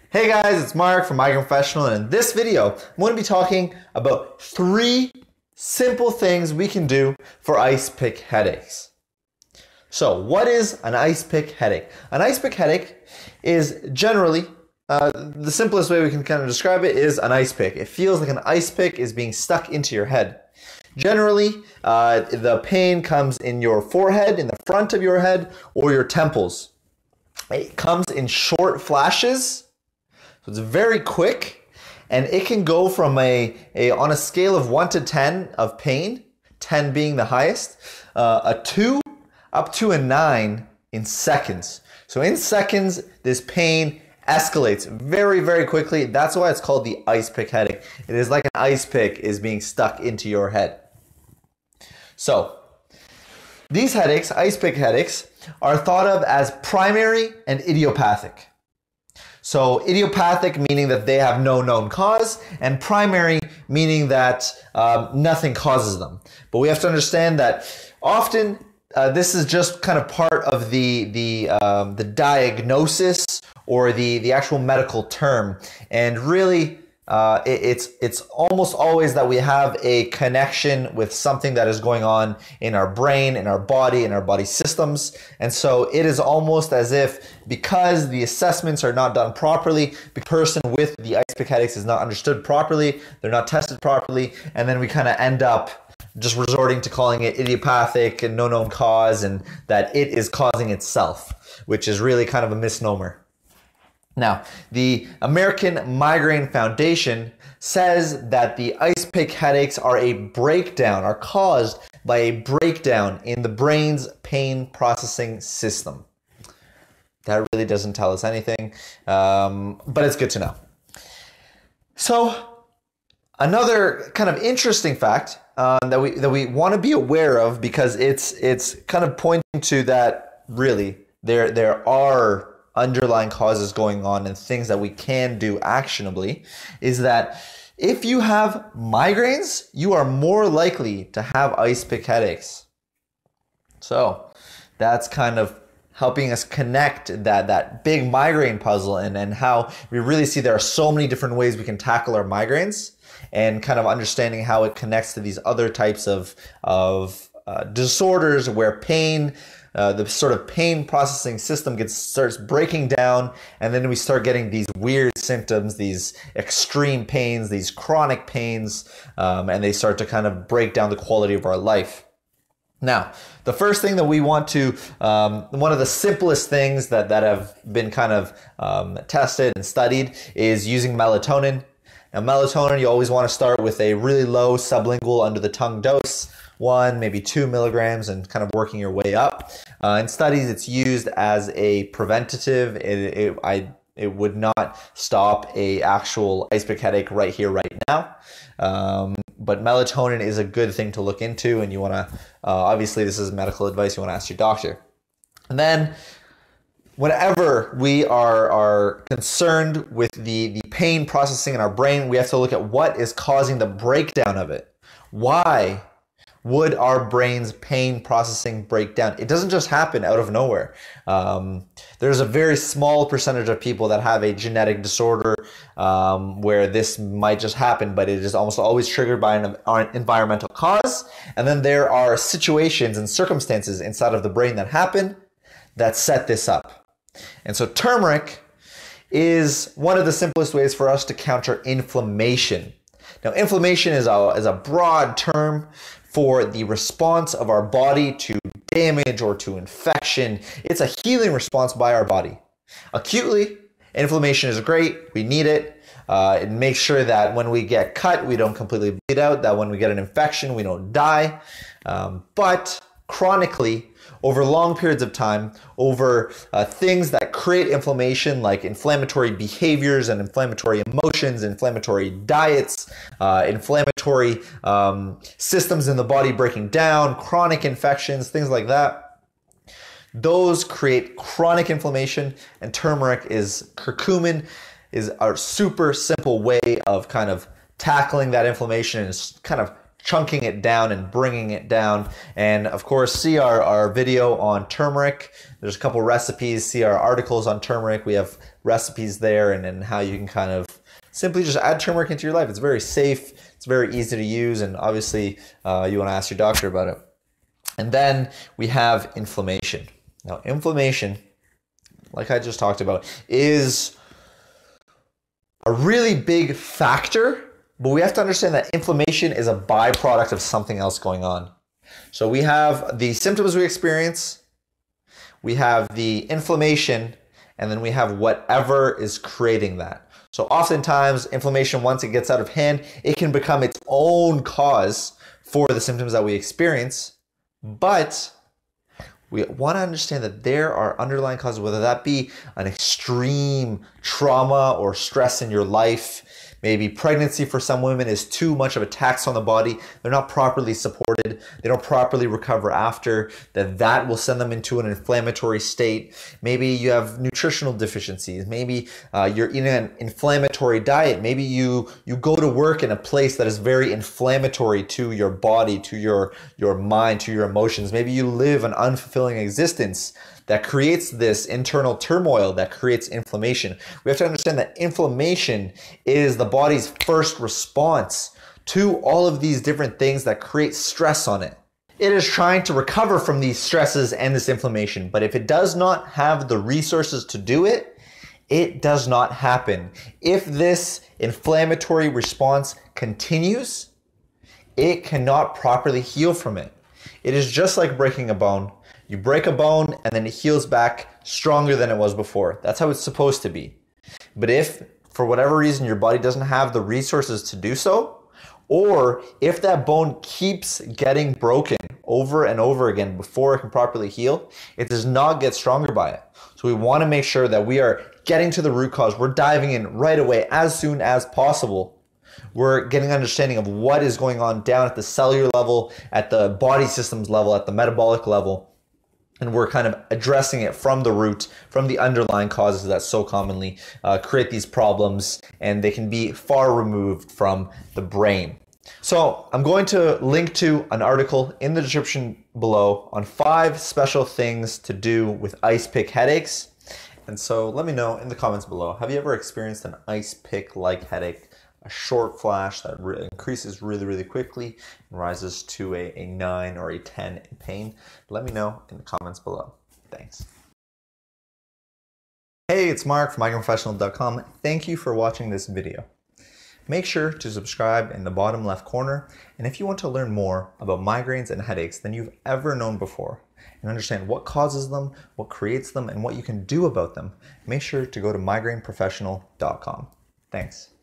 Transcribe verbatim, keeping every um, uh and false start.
Hey guys, it's Mark from Migraine Professional, and in this video, I'm going to be talking about three simple things we can do for ice pick headaches. So, what is an ice pick headache? An ice pick headache is generally, uh, the simplest way we can kind of describe it is an ice pick. It feels like an ice pick is being stuck into your head. Generally, uh, the pain comes in your forehead, in the front of your head, or your temples. It comes in short flashes. So it's very quick, and it can go from a, a on a scale of one to ten of pain, ten being the highest, uh, a two up to a nine in seconds. So in seconds, this pain escalates very, very quickly. That's why it's called the ice pick headache. It is like an ice pick is being stuck into your head. So these headaches, ice pick headaches, are thought of as primary and idiopathic. So idiopathic meaning that they have no known cause, and primary meaning that um, nothing causes them. But we have to understand that often uh, this is just kind of part of the the um, the diagnosis or the the actual medical term, and really uh, it, it's it's almost always that we have a connection with something that is going on in our brain, in our body, in our body systems. And so it is almost as if, because the assessments are not done properly, the person with the ice pick headaches is not understood properly, they're not tested properly, and then we kind of end up just resorting to calling it idiopathic and no known cause, and that it is causing itself, which is really kind of a misnomer. Now, the American Migraine Foundation says that the ice pick headaches are a breakdown, are caused by a breakdown in the brain's pain processing system. That really doesn't tell us anything, um, but it's good to know. So, another kind of interesting fact uh, that we that we want to be aware of, because it's it's kind of pointing to that really there there are underlying causes going on and things that we can do actionably, is that if you have migraines, you are more likely to have ice pick headaches. So that's kind of helping us connect that, that big migraine puzzle, and, and how we really see there are so many different ways we can tackle our migraines, and kind of understanding how it connects to these other types of, of uh, disorders where pain, Uh, the sort of pain processing system gets starts breaking down, and then we start getting these weird symptoms, these extreme pains, these chronic pains, um, and they start to kind of break down the quality of our life. Now, the first thing that we want to, um, one of the simplest things that, that have been kind of um, tested and studied is using melatonin. Now, melatonin, you always want to start with a really low sublingual under the tongue dose, one, maybe two milligrams, and kind of working your way up. Uh, in studies, it's used as a preventative. It, it, I, it would not stop a actual ice pick headache right here, right now. Um, but melatonin is a good thing to look into, and you want to, uh, obviously this is medical advice, you want to ask your doctor. And then whenever we are, are concerned with the, the pain processing in our brain, we have to look at what is causing the breakdown of it. Why would our brain's pain processing break down? It doesn't just happen out of nowhere. Um, there's a very small percentage of people that have a genetic disorder um, where this might just happen, but it is almost always triggered by an, an environmental cause. And then there are situations and circumstances inside of the brain that happen that set this up. And so turmeric is one of the simplest ways for us to counter inflammation. Now, inflammation is a, is a broad term for the response of our body to damage or to infection. It's a healing response by our body. Acutely, inflammation is great. We need it. Uh, it makes sure that when we get cut, we don't completely bleed out, that when we get an infection, we don't die. Um, but chronically, over long periods of time, over uh, things that create inflammation, like inflammatory behaviors and inflammatory emotions, inflammatory diets, uh, inflammatory um, systems in the body breaking down, chronic infections, things like that. Those create chronic inflammation, and turmeric is curcumin is a super simple way of kind of tackling that inflammation and kind of chunking it down and bringing it down. And of course, see our, our video on turmeric. There's a couple recipes. See our articles on turmeric. We have recipes there and, and how you can kind of simply just add turmeric into your life. It's very safe, it's very easy to use, and obviously uh, you want to ask your doctor about it. And then we have inflammation. Now, inflammation, like I just talked about, is a really big factor, but we have to understand that inflammation is a byproduct of something else going on. So we have the symptoms we experience, we have the inflammation, and then we have whatever is creating that. So oftentimes, inflammation, once it gets out of hand, it can become its own cause for the symptoms that we experience. But we want to understand that there are underlying causes, whether that be an extreme trauma or stress in your life. Maybe pregnancy for some women is too much of a tax on the body. They're not properly supported. They don't properly recover after. That that will send them into an inflammatory state. Maybe you have nutritional deficiencies. Maybe uh, you're eating an inflammatory diet. Maybe you you go to work in a place that is very inflammatory to your body, to your your mind, to your emotions. Maybe you live an unfulfilling existence that creates this internal turmoil that creates inflammation. We have to understand that inflammation is the body's first response to all of these different things that create stress on it. It is trying to recover from these stresses and this inflammation, but if it does not have the resources to do it, it does not happen. If this inflammatory response continues, it cannot properly heal from it. It is just like breaking a bone. You break a bone and then it heals back stronger than it was before. That's how it's supposed to be. But if, for whatever reason, your body doesn't have the resources to do so, or if that bone keeps getting broken over and over again before it can properly heal, it does not get stronger by it. So we want to make sure that we are getting to the root cause. We're diving in right away as soon as possible. We're getting an understanding of what is going on down at the cellular level, at the body systems level, at the metabolic level. And we're kind of addressing it from the root, from the underlying causes that so commonly uh, create these problems, and they can be far removed from the brain. So I'm going to link to an article in the description below on five special things to do with ice pick headaches. And so let me know in the comments below, have you ever experienced an ice pick-like headache? A short flash that re increases really, really quickly and rises to a, a nine or a ten in pain? Let me know in the comments below. Thanks. Hey, it's Mark from migraine professional dot com. Thank you for watching this video. Make sure to subscribe in the bottom left corner. And if you want to learn more about migraines and headaches than you've ever known before, and understand what causes them, what creates them, and what you can do about them, make sure to go to migraine professional dot com. Thanks.